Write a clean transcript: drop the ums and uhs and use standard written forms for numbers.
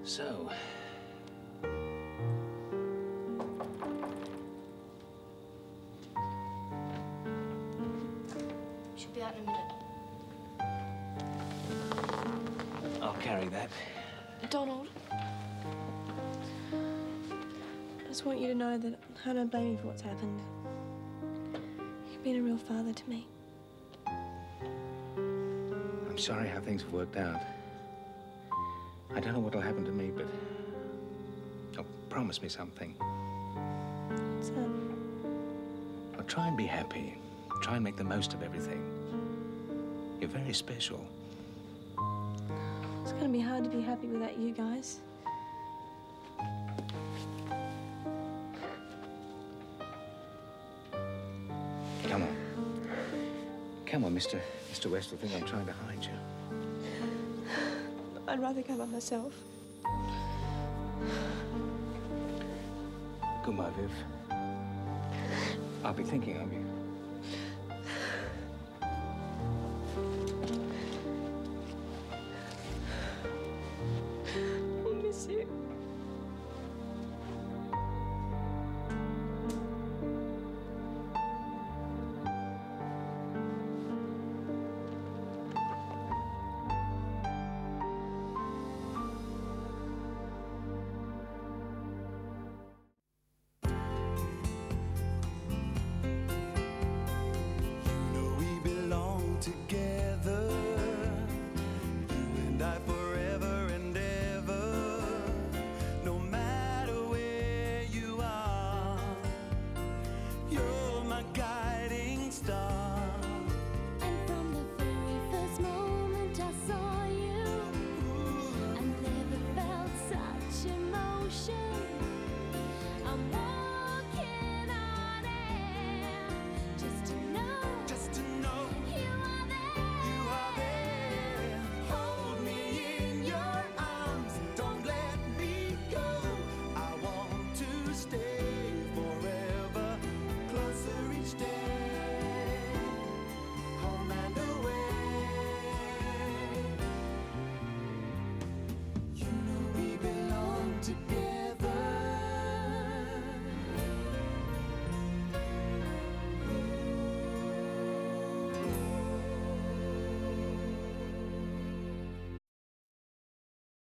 So... Should be out in a minute. I'll carry that. Donald, I just want you to know that I don't blame you for what's happened. You've been a real father to me. I'm sorry how things have worked out. I don't know what'll happen to me, but... Oh, promise me something. What's that? Well, try and be happy. Try and make the most of everything. You're very special. It's going to be hard to be happy without you guys. Come on. Come on, Mr. West will think I'm trying to hide you. I'd rather go by myself. Goodbye, Viv. I'll be thinking of you. I'll miss you. Together, you and I forever and ever, no matter where you are, you're my guiding star. And from the very first moment I saw you, I never felt such emotion. I'm walking on air just to know. Together.